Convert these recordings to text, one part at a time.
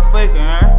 motherfucker, man.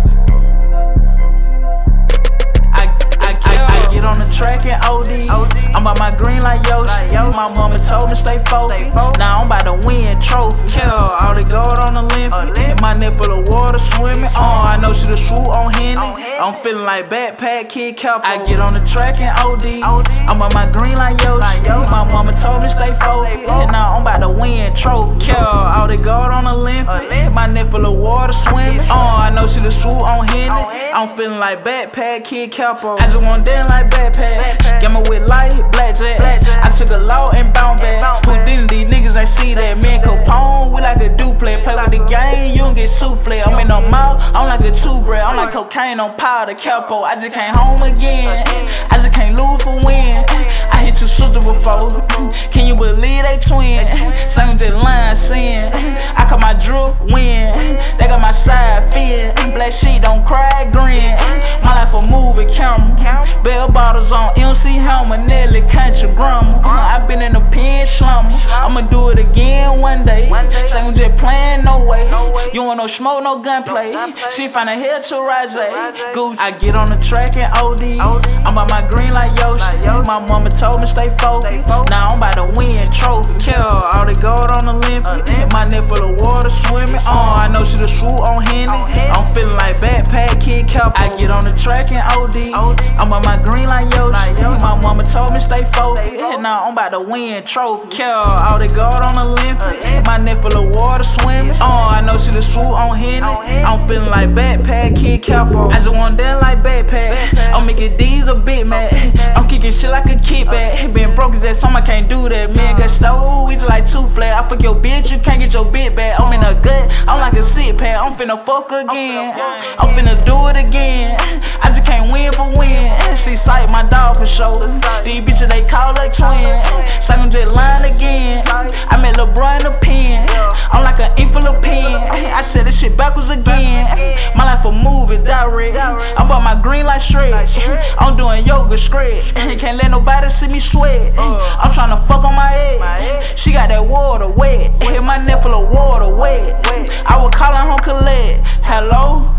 I get on the track and OD. I'm by my green like Yoshi. My mama told me stay focused. Now I'm about to win trophy. Kill all the gold on Olympic. And my neck full of water swimming. I know she the swoop on Henny. I'm feeling like backpack Kiddcapo. I get on the track and OD. I'm by my green like Yoshi. My mama told me stay focused. And now I'm about to win trophy. Kill all the gold on Olympic. And my neck full of water swimming. I know she the swoop on Henny. I'm feeling like backpack Kiddcapo. I just want dance like backpack. Get my with light blackjack. I took a law and bound back. Who didn't these niggas ain't see that? Me and Capone, we like a duplex. Play with the game, you don't get souffle. I'm in the mouth, I'm like a two-bread. I'm like cocaine on powder, capo. I just came home again. I just can't lose for win. I hit your sister before. Can you believe they twin? Same just line sin. I cut my drip win. They got my side fin. Black sheet don't cry grin. My life a movie camera. Bell bottles on MC Hammer, Nelly country grammar. I been in the pen slumber. I'ma do it again one day. Same just playing, no way. You want no smoke, no gunplay. She find a head to Rajay. Goose. I get on the track and OD. I'm by my green like Yoshi. My mama told me stay focused. Now I'm about to win trophy. Kill all the gold on Olympic. My neck full of water swimming. I know she the swoop on Henny. I'm feeling like backpack Kiddcapo. I get on the track and OD. I'm by my green like Yoshi. My mama told me stay focused. Now I'm about to win trophy. Kill all the gold on Olympic. My neck full of water swimming. I know she the swoop on Henny. I'm feeling like backpack Kiddcapo. I just want dance like backpack. I'm making D's a bit mad. I'm kicking shit like a kickback. Been broke as that, so I can't do that. Man got stole, we just like two flat. I fuck your bitch, you can't get your bit back. I'm in a gut, I'm like a sit pad. I'm finna fuck again. I'm finna do it again. I just can't win for win. She sight my dog for sure. These bitches they call like twin. Second just line again. I met LeBron in the pen. I'm like an ink full of pen. I said this shit backwards again. My life a movie direct. I'm about my green like Shrek. I'm doing yoga straight. Can't let nobody see me sweat. I'm tryna fuck on my head. She got that water wet. My neck full of water wet. I was calling home collect. Hello?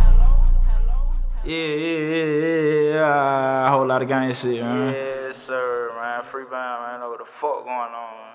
Yeah. A whole lot of gang shit, man. Yes, sir, man. Free bound, man. Know what the fuck going on, man.